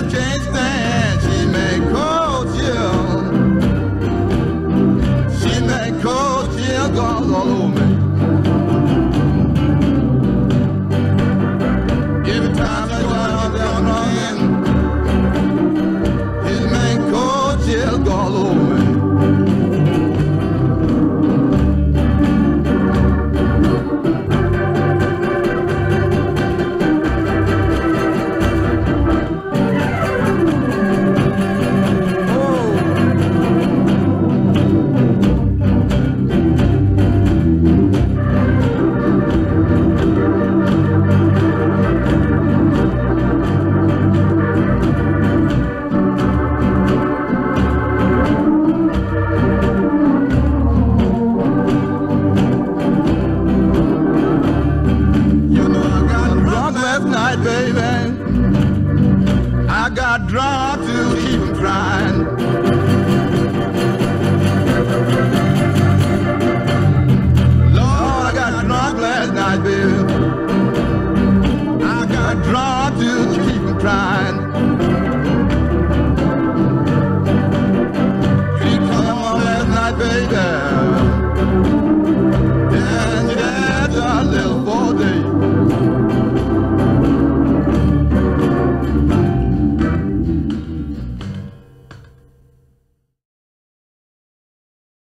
can't stand. She make cold chill. She make cold chill goes all over me. Every time I go out there running, it make cold chill go all over me. I got drunk to keep from crying. Lord, I got drunk last night, baby. I got drunk to keep from crying.